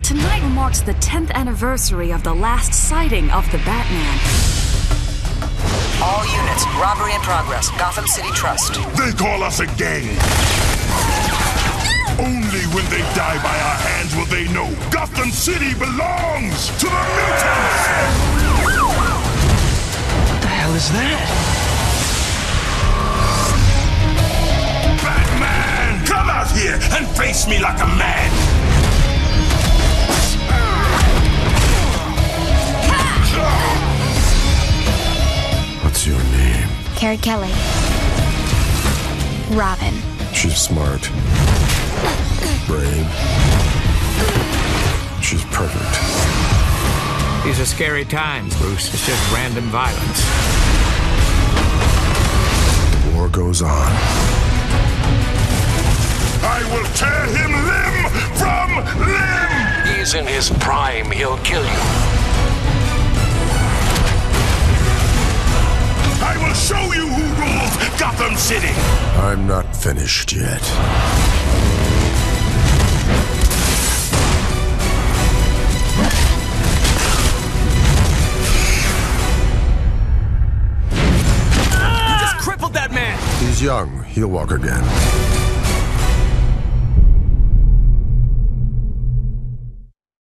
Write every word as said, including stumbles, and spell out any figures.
Tonight marks the tenth anniversary of the last sighting of the Batman. All units, robbery in progress. Gotham City Trust. They call us a gang. Only when they die by our hands will they know Gotham City belongs to the mutants! What the hell is that? Batman! Come out here and face me like a man! What's your name? Carrie Kelly. Robin. She's smart. Brave. She's perfect. These are scary times, Bruce. It's just random violence. The war goes on. I will tear him limb from limb! He's in his prime. He'll kill you. I will show you who rules Gotham City! I'm not finished yet. You just crippled that man! He's young. He'll walk again.